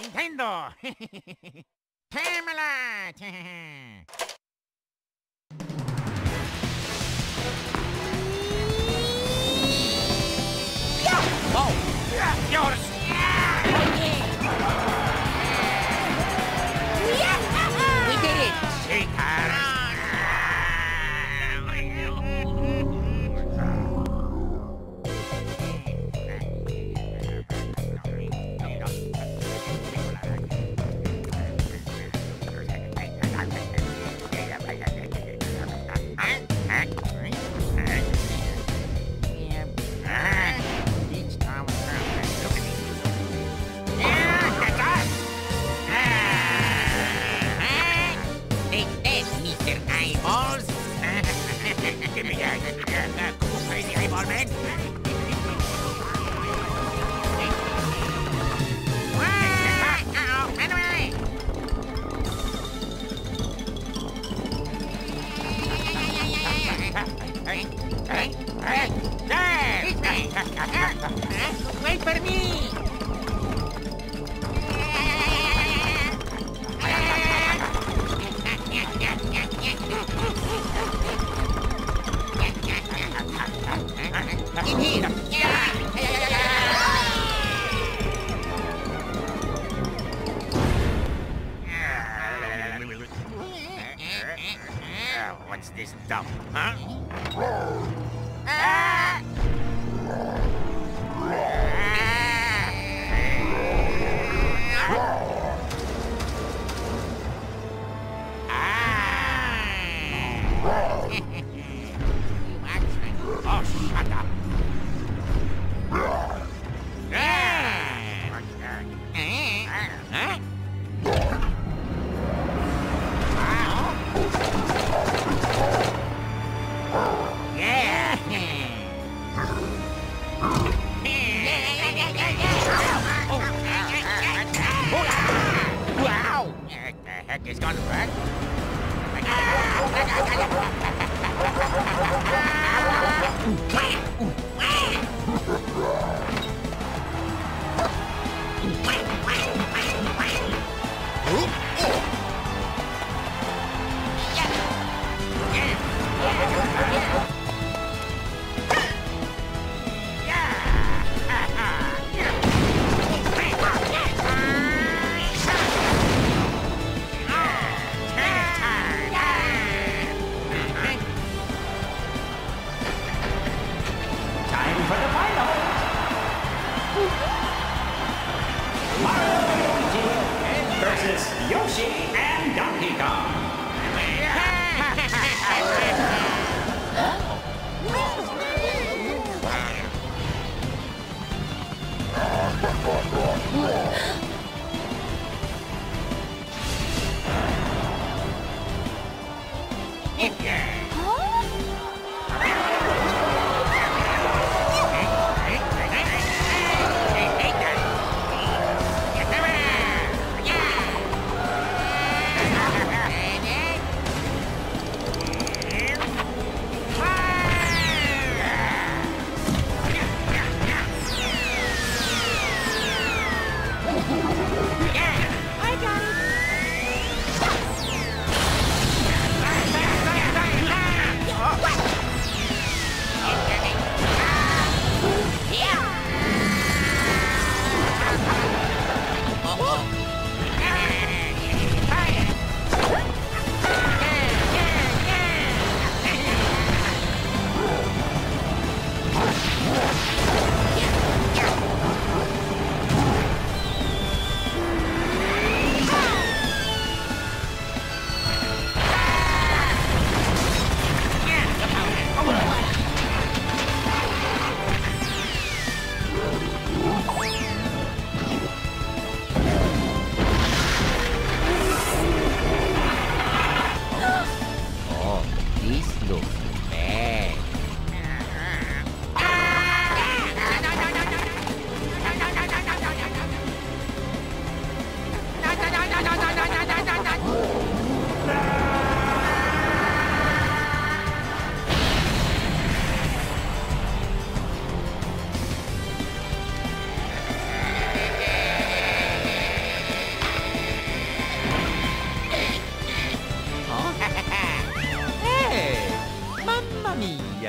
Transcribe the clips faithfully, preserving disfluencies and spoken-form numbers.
Nintendo! Camelot! Oh! Yours! We did it! Cheaters! Give me that. Uh, cool, crazy eyeball man. Uh-oh, anyway. Hey, hey, hey, there! Wait for me! In here! What's this dump, huh? Ah! Oh, shut up! Wow! What the heck is going on? Yoshi and Donkey Kong.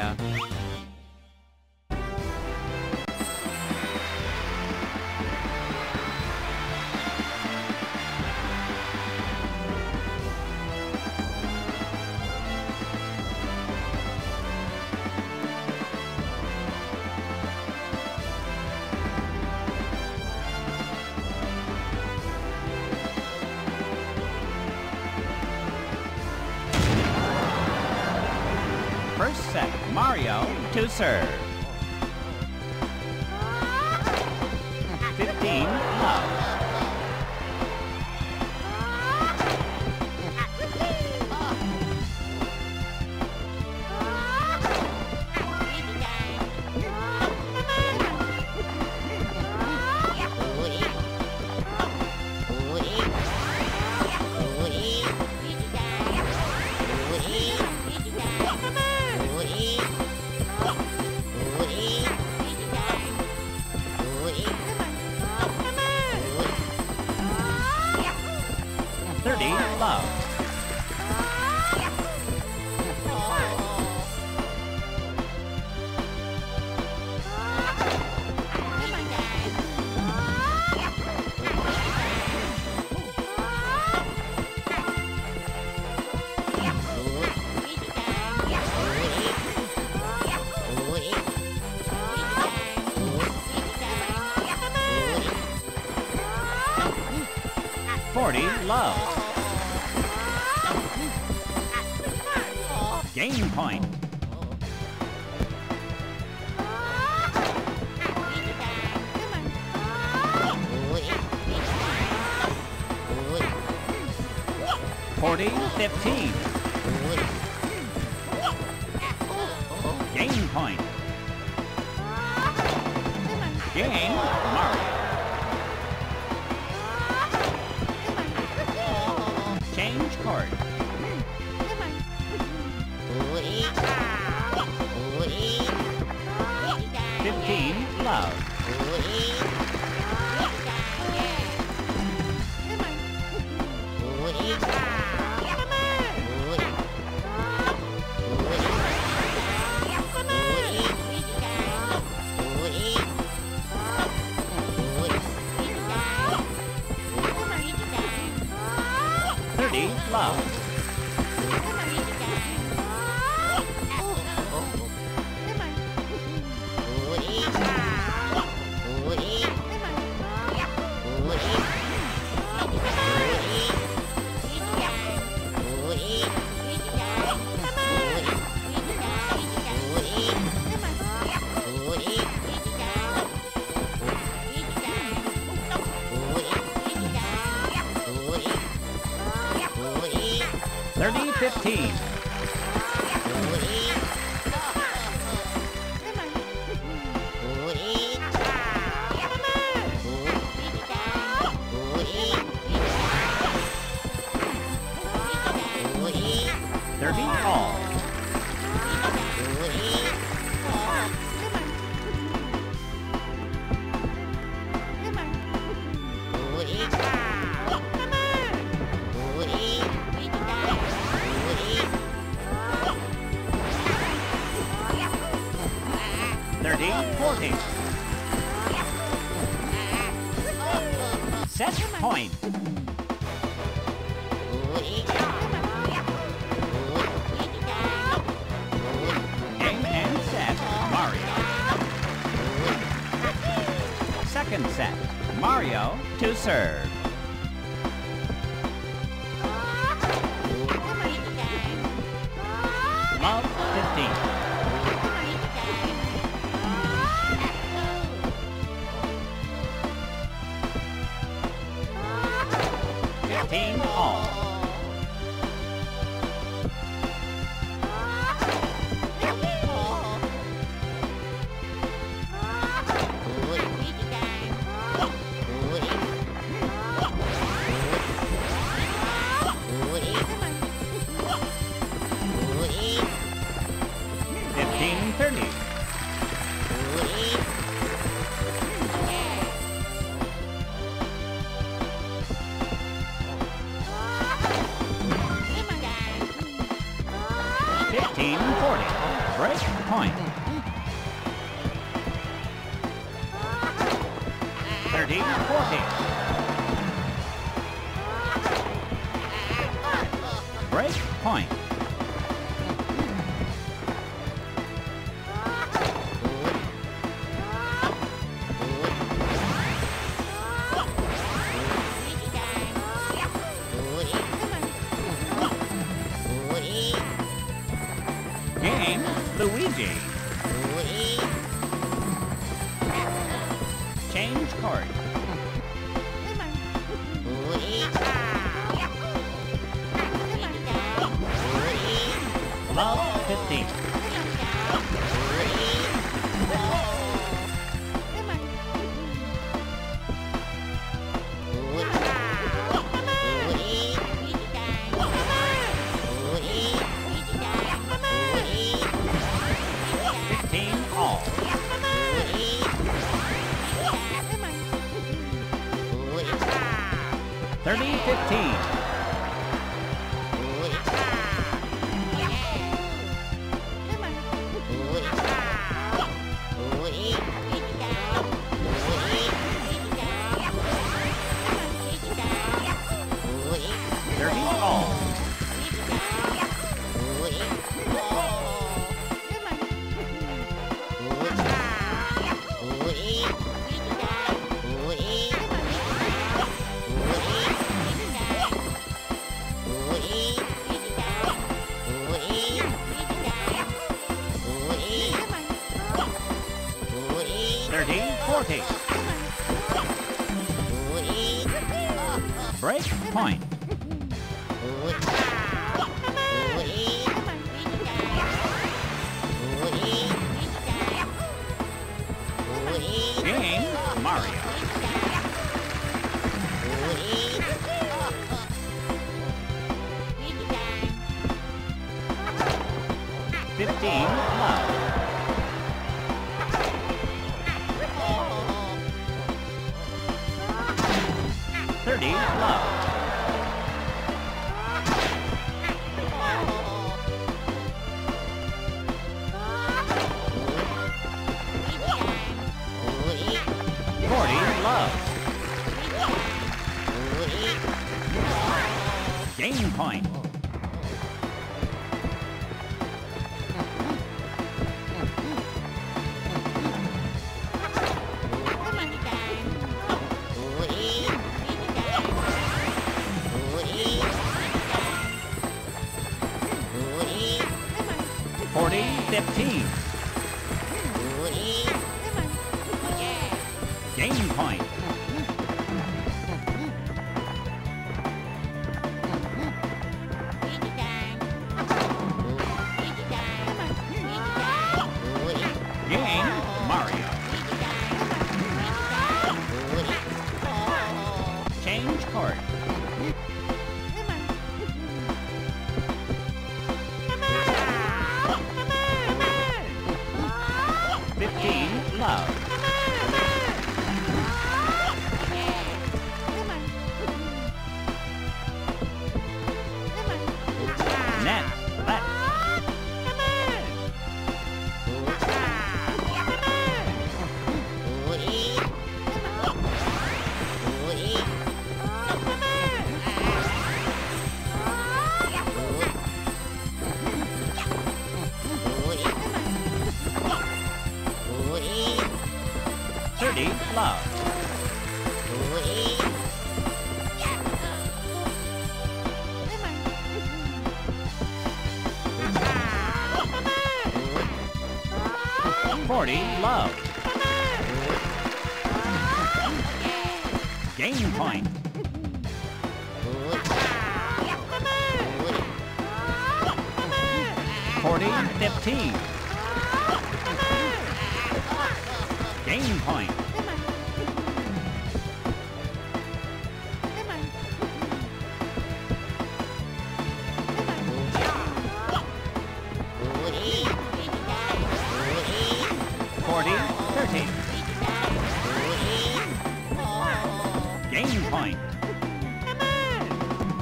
ya. First set, Mario to serve. fifteen, love. thirty, love. forty, love. Game point. forty, fifteen. Game point. Game, Mario. Change court. fifteen, love. thirty, love. thirty, fifteen. thirty, all. thirty, forty. Set point. Game and set, Mario. Second set, Mario to serve. Love, fifteen. fifteen, all. fifteen, thirty. fifteen, forty. Break point. thirty forty. Break point. Game, Luigi. Change card. Love fifteen. fifteen all. thirty fifteen. thirty all. thirty forty. Break point. Game, Mario. fifteen love. thirty love. forty love. Game point. forty fifteen. Game point. Game, Mario. Change card. fifteen love. Net, let. thirty love. forty love. Game point. forty fifteen. Game point. forty thirty. Game point.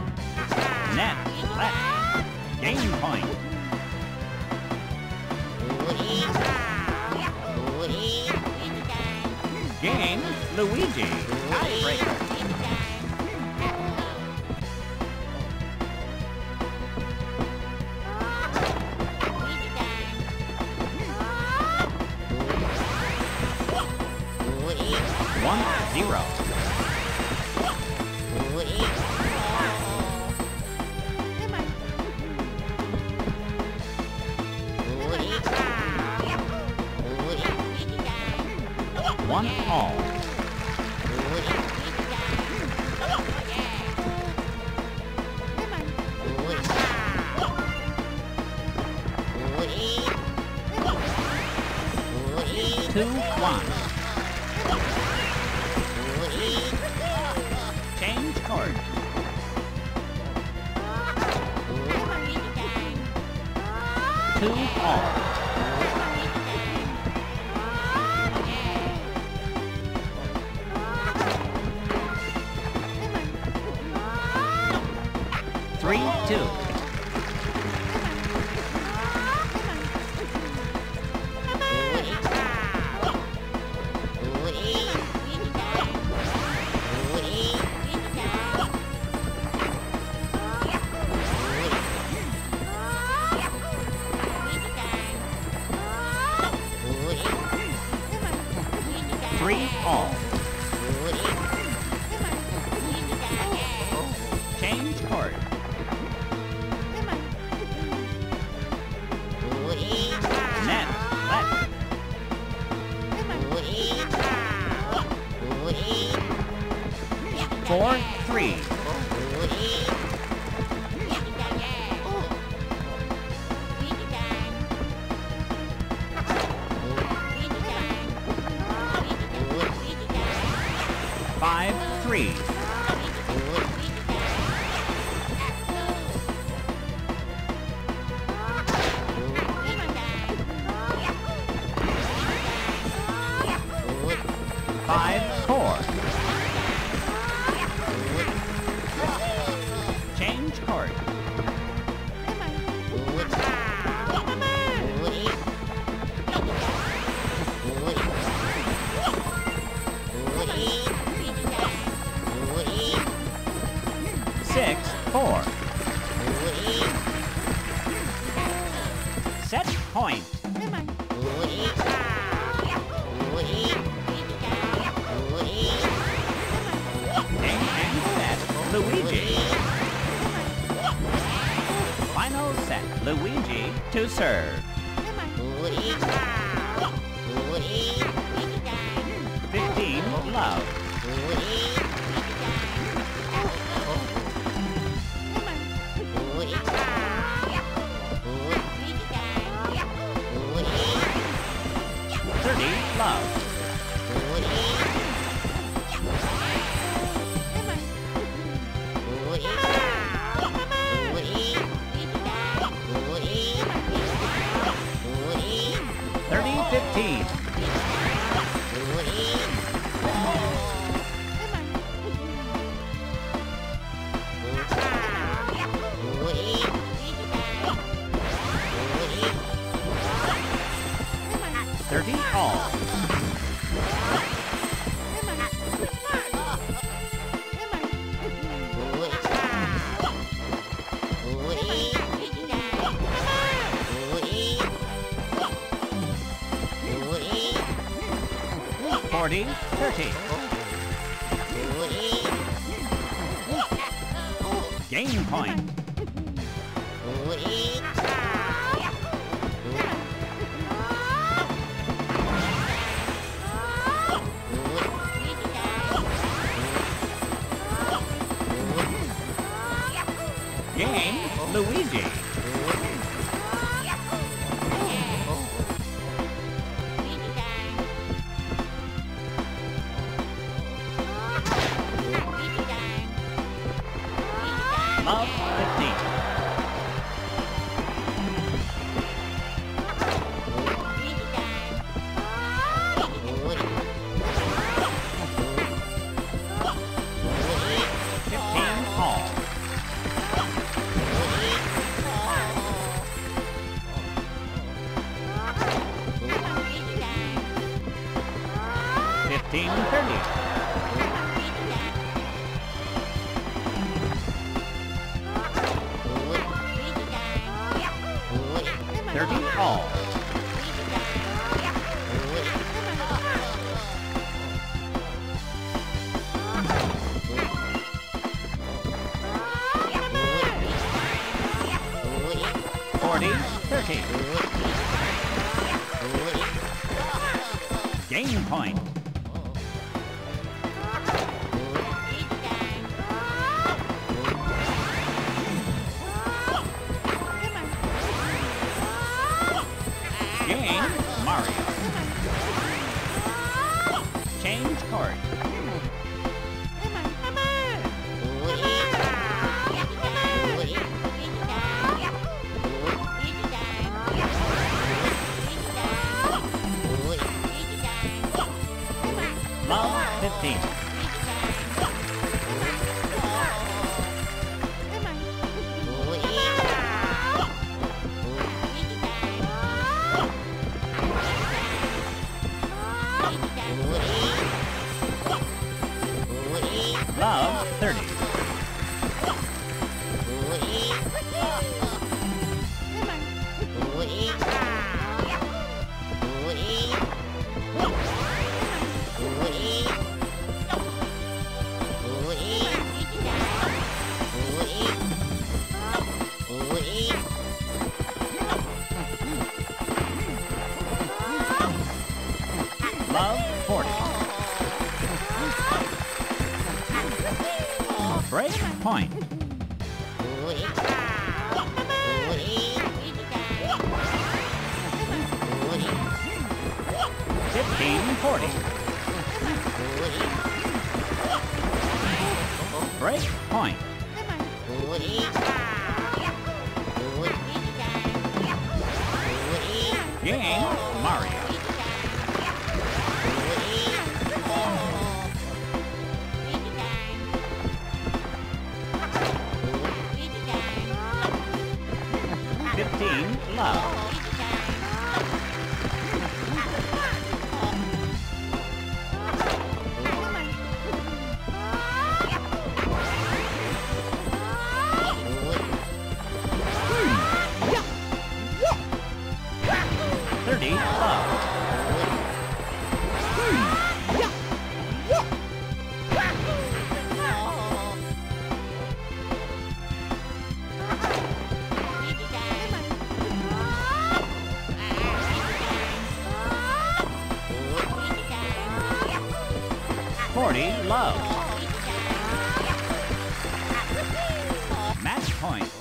Net, let. Game point. Luigi. Tiebreaker. One zero. One all. Two one. Change card. Two all. Three two. Three all. Change card. Net left. Four three. Five three. Five four. Change card. Six four. Set point. Game and set. Luigi. Final set. Luigi to serve. Fifteen love. Thirty love. Thirty fifteen. Thirty all. Forty thirty. Game point. Game Luigi. Love fifteen. Fifteen all. Fifteen thirty. thirty all. forty thirty. Game point. Game Mario. Change court. Love fifteen. Love thirty. Love forty. Break point. Fifteen forty. Break point. Game Mario. Fifteen love. Thirty love. Forty love. Match point.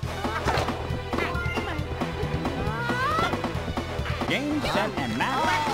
Game, set, and match.